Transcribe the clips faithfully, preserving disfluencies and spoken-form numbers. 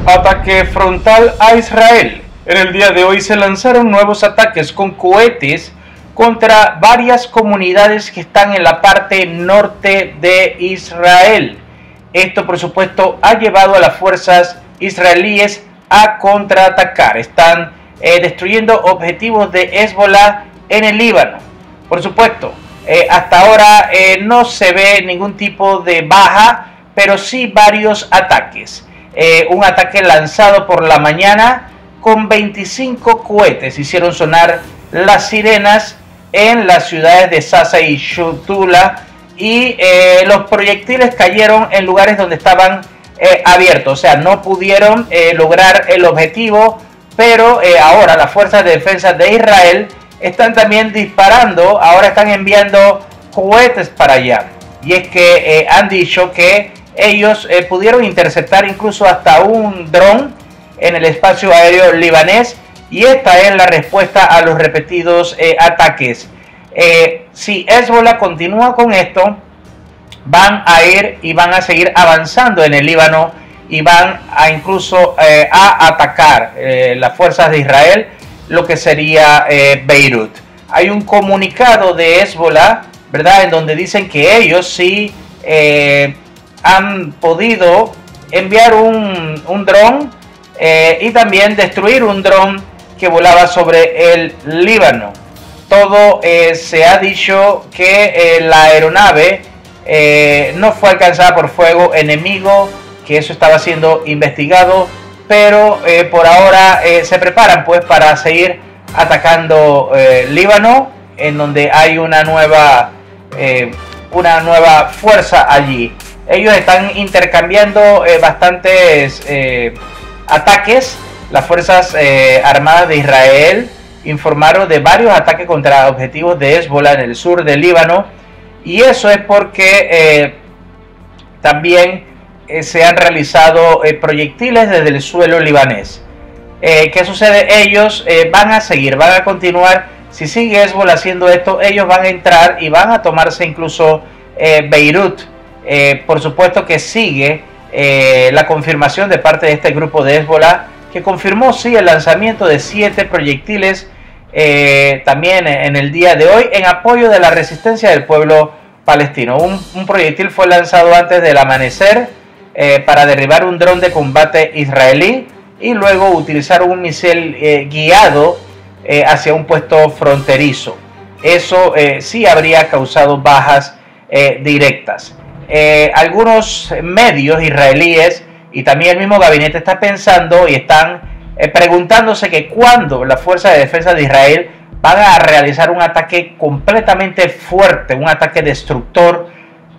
Ataque frontal a Israel. En el día de hoy se lanzaron nuevos ataques con cohetes contra varias comunidades que están en la parte norte de Israel. Esto, por supuesto, ha llevado a las fuerzas israelíes a contraatacar. Están eh, destruyendo objetivos de Hezbollah en el Líbano. Por supuesto, eh, hasta ahora eh, no se ve ningún tipo de baja, pero sí varios ataques. Eh, un ataque lanzado por la mañana con veinticinco cohetes hicieron sonar las sirenas en las ciudades de Sasa y Shutula, y eh, los proyectiles cayeron en lugares donde estaban eh, abiertos, o sea, no pudieron eh, lograr el objetivo, pero eh, ahora las fuerzas de defensa de Israel están también disparando, ahora están enviando cohetes para allá, y es que eh, han dicho que ellos eh, pudieron interceptar incluso hasta un dron en el espacio aéreo libanés, y esta es la respuesta a los repetidos eh, ataques. Eh, si Hezbollah continúa con esto, van a ir y van a seguir avanzando en el Líbano y van a incluso eh, a atacar eh, las fuerzas de Israel, lo que sería eh, Beirut. Hay un comunicado de Hezbollah, ¿verdad?, en donde dicen que ellos sí eh, han podido enviar un, un dron eh, y también destruir un dron que volaba sobre el Líbano. Todo eh, se ha dicho que eh, la aeronave eh, no fue alcanzada por fuego enemigo, que eso estaba siendo investigado, pero eh, por ahora eh, se preparan pues para seguir atacando eh, Líbano, en donde hay una nueva eh, una nueva fuerza allí. Ellos están intercambiando eh, bastantes eh, ataques. Las fuerzas eh, armadas de Israel informaron de varios ataques contra objetivos de Hezbollah en el sur del Líbano, y eso es porque eh, también eh, se han realizado eh, proyectiles desde el suelo libanés. Eh, ¿Qué sucede? Ellos eh, van a seguir, van a continuar. Si sigue Hezbollah haciendo esto, ellos van a entrar y van a tomarse incluso eh, Beirut. Eh, por supuesto que sigue eh, la confirmación de parte de este grupo de Hezbollah, que confirmó sí el lanzamiento de siete proyectiles eh, también en el día de hoy en apoyo de la resistencia del pueblo palestino. Un, un proyectil fue lanzado antes del amanecer eh, para derribar un dron de combate israelí, y luego utilizar un misil eh, guiado eh, hacia un puesto fronterizo. Eso eh, sí habría causado bajas eh, directas. Eh, algunos medios israelíes y también el mismo gabinete está pensando y están eh, preguntándose que cuándo las fuerzas de defensa de Israel van a realizar un ataque completamente fuerte, un ataque destructor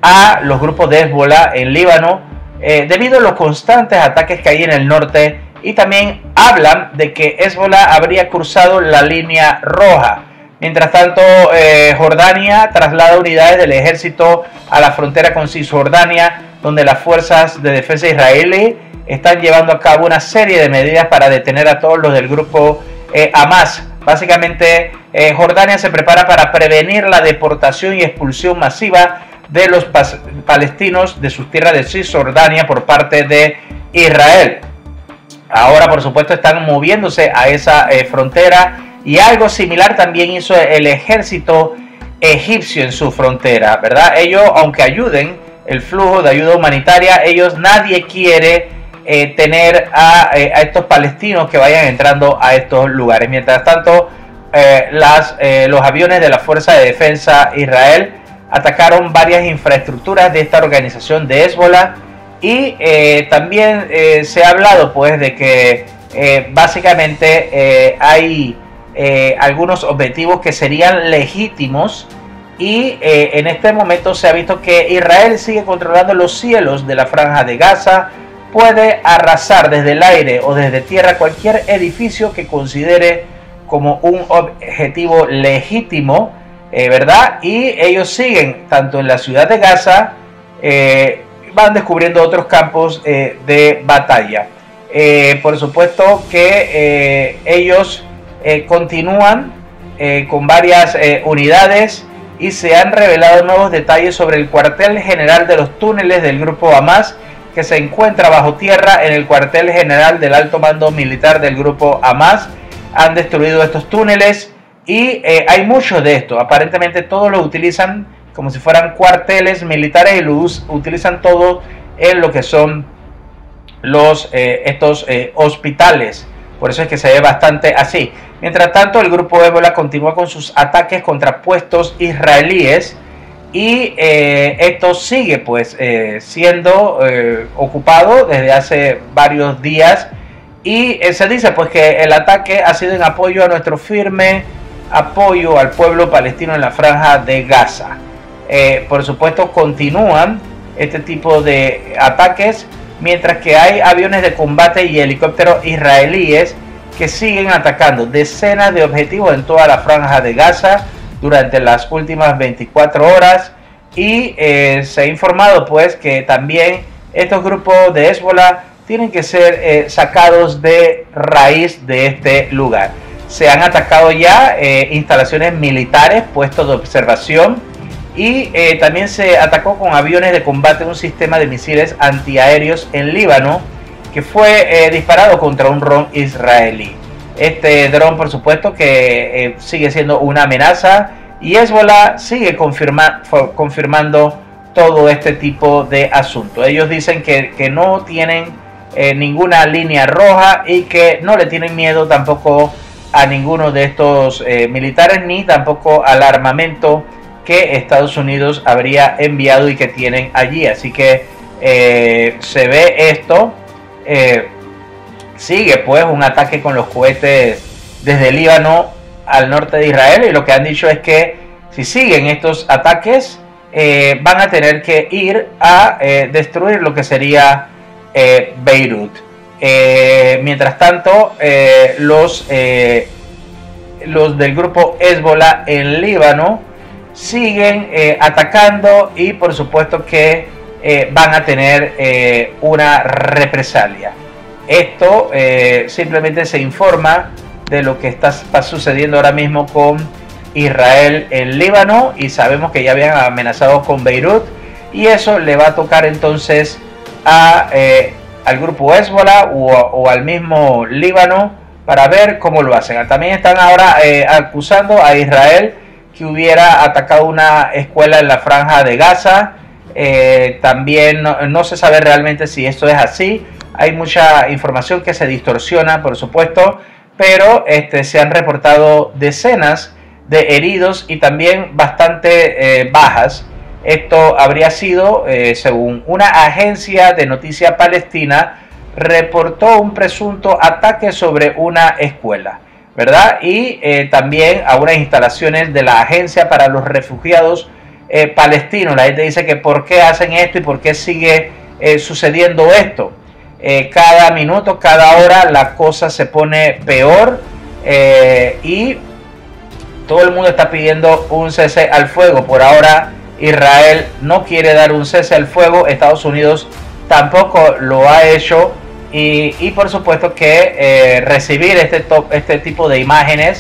a los grupos de Hezbollah en Líbano, eh, debido a los constantes ataques que hay en el norte, y también hablan de que Hezbollah habría cruzado la línea roja. Mientras tanto, eh, Jordania traslada unidades del ejército a la frontera con Cisjordania, donde las fuerzas de defensa israelí están llevando a cabo una serie de medidas para detener a todos los del grupo eh, Hamas. Básicamente, eh, Jordania se prepara para prevenir la deportación y expulsión masiva de los palestinos de sus tierras de Cisjordania por parte de Israel. Ahora, por supuesto, están moviéndose a esa eh, frontera. Y algo similar también hizo el ejército egipcio en su frontera, ¿verdad? Ellos, aunque ayuden el flujo de ayuda humanitaria, ellos, nadie quiere eh, tener a, eh, a estos palestinos que vayan entrando a estos lugares. Mientras tanto, eh, las, eh, los aviones de la Fuerza de Defensa Israel atacaron varias infraestructuras de esta organización de Hezbollah, y eh, también eh, se ha hablado pues de que eh, básicamente eh, hay Eh, algunos objetivos que serían legítimos, y eh, en este momento se ha visto que Israel sigue controlando los cielos de la franja de Gaza, puede arrasar desde el aire o desde tierra cualquier edificio que considere como un objetivo legítimo, eh, ¿verdad? Y ellos siguen tanto en la ciudad de Gaza, eh, van descubriendo otros campos eh, de batalla. Eh, por supuesto que eh, ellos Eh, continúan eh, con varias eh, unidades, y se han revelado nuevos detalles sobre el cuartel general de los túneles del grupo Hamas, que se encuentra bajo tierra en el cuartel general del alto mando militar del grupo Hamas. Han destruido estos túneles y eh, hay muchos de estos. Aparentemente todos los utilizan como si fueran cuarteles militares y los utilizan todos en lo que son los eh, estos eh, hospitales. Por eso es que se ve bastante así. Mientras tanto, el grupo Hezbollah continúa con sus ataques contra puestos israelíes y eh, esto sigue pues eh, siendo eh, ocupado desde hace varios días y eh, se dice pues que el ataque ha sido en apoyo a nuestro firme apoyo al pueblo palestino en la franja de Gaza. Eh, por supuesto continúan este tipo de ataques, mientras que hay aviones de combate y helicópteros israelíes que siguen atacando decenas de objetivos en toda la franja de Gaza durante las últimas veinticuatro horas. Y eh, se ha informado pues que también estos grupos de Hezbollah tienen que ser eh, sacados de raíz de este lugar. Se han atacado ya eh, instalaciones militares, puestos de observación, y eh, también se atacó con aviones de combate un sistema de misiles antiaéreos en Líbano que fue eh, disparado contra un dron israelí. Este dron, por supuesto, que eh, sigue siendo una amenaza y Hezbollah sigue confirma, confirmando todo este tipo de asuntos. Ellos dicen que, que no tienen eh, ninguna línea roja y que no le tienen miedo tampoco a ninguno de estos eh, militares ni tampoco al armamento que Estados Unidos habría enviado y que tienen allí. Así que eh, se ve esto. Eh, sigue pues un ataque con los cohetes desde Líbano al norte de Israel. Y lo que han dicho es que si siguen estos ataques eh, van a tener que ir a eh, destruir lo que sería eh, Beirut. Eh, mientras tanto, eh, los, eh, los del grupo Hezbollah en Líbano siguen eh, atacando y por supuesto que eh, van a tener eh, una represalia. Esto eh, simplemente se informa de lo que está, está sucediendo ahora mismo con Israel en Líbano, y sabemos que ya habían amenazado con Beirut y eso le va a tocar entonces a, eh, al grupo Hezbollah o, o al mismo Líbano para ver cómo lo hacen. También están ahora eh, acusando a Israel que hubiera atacado una escuela en la franja de Gaza. Eh, también no, no se sabe realmente si esto es así. Hay mucha información que se distorsiona, por supuesto, pero este, se han reportado decenas de heridos y también bastante eh, bajas. Esto habría sido, eh, según una agencia de noticias palestina, reportó un presunto ataque sobre una escuela, ¿verdad? Y eh, también a unas instalaciones de la Agencia para los Refugiados eh, Palestinos. La gente dice que por qué hacen esto y por qué sigue eh, sucediendo esto. Eh, cada minuto, cada hora la cosa se pone peor eh, y todo el mundo está pidiendo un cese al fuego. Por ahora Israel no quiere dar un cese al fuego, Estados Unidos tampoco lo ha hecho. Y, y por supuesto que eh, recibir este, top, este tipo de imágenes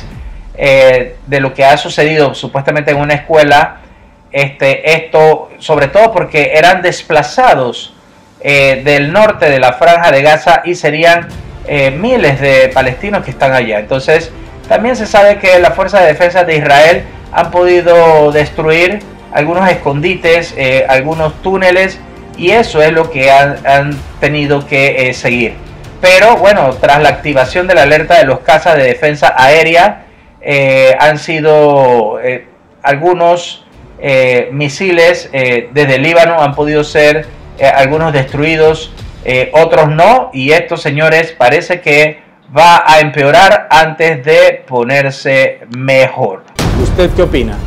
eh, de lo que ha sucedido supuestamente en una escuela, este, esto sobre todo porque eran desplazados eh, del norte de la franja de Gaza y serían eh, miles de palestinos que están allá. Entonces también se sabe que las fuerzas de defensa de Israel han podido destruir algunos escondites, eh, algunos túneles, y eso es lo que han, han tenido que eh, seguir. Pero bueno, tras la activación de la alerta de los cazas de defensa aérea, eh, han sido eh, algunos eh, misiles eh, desde Líbano, han podido ser eh, algunos destruidos, eh, otros no. Y esto, señores, parece que va a empeorar antes de ponerse mejor. ¿Usted qué opina?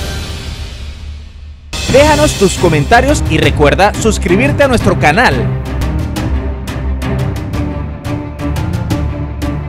Déjanos tus comentarios y recuerda suscribirte a nuestro canal.